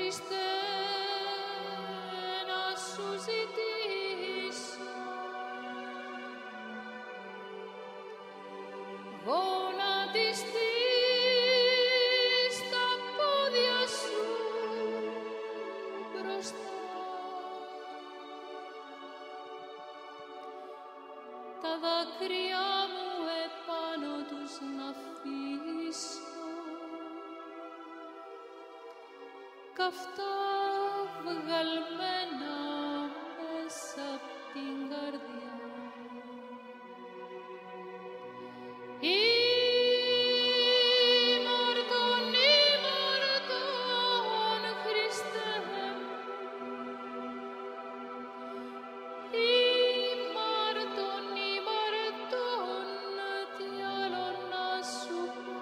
Χριστέ, να σου ζητήσω γονατιστείς στα πόδια σου μπροστά. Τα δάκρυα μου επάνω τους να αφήσω, καυτά βγαλμένα μέσα απ' την καρδιά. Ήμαρτον, Χριστέ μου, ήμαρτον, τι άλλο να σου πω.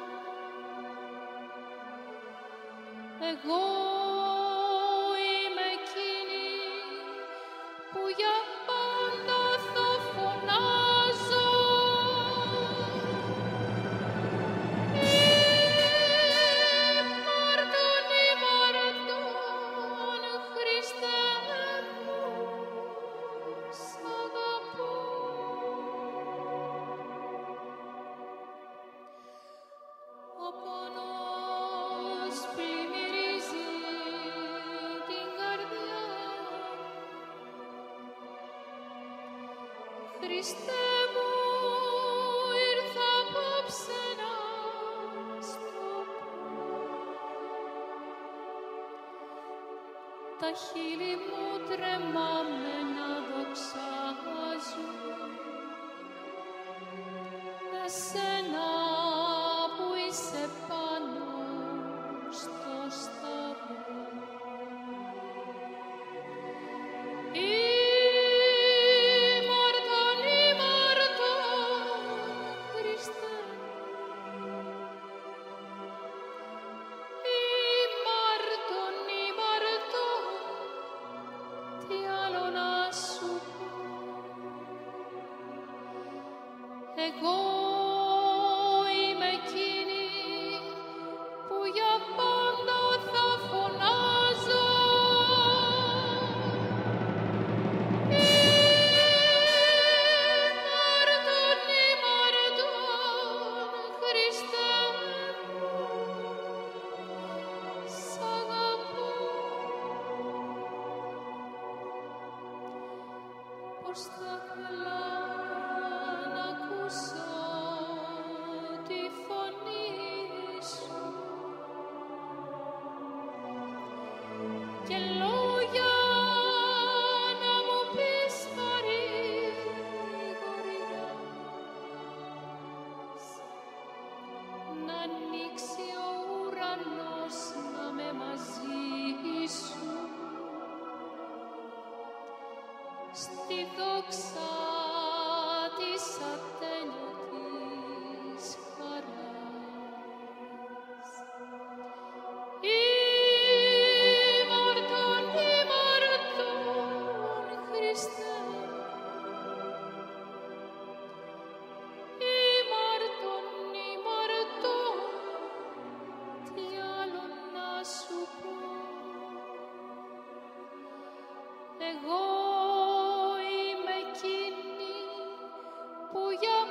Εγώ είμαι εκείνη που για πάντα θα φωνάζω. Ήμαρτον, Χριστέ μου, σ' αγαπώ. Ο πόνος πλημμυρίζει την καρδιά. Χριστέ μου, ήρθα απόψε να στο πω. Τα χείλη μου τρεμάμενα δοξάζουν εσένα που είσαι πάνω στο σταυρό. Ήμαρτον, Χριστέ, ήμαρτον, τι άλλο να σου πω. Εγώ είμαι εκείνη που για πάντα θα φωνάζω. Ήμαρτον, Χριστέ μου, σ' αγαπώ. Πώς θα ήθελα να ακούσω τη φωνή σου και λόγια να μου πεις παρηγοριά, να ανοίξει ο ουρανός να με μαζί σου στη δόξα της ατέλειωτης χαράς. Ήμαρτον, Χριστέ, ήμαρτον, τι άλλο να σου πω. Εγώ είμαι εκείνη που για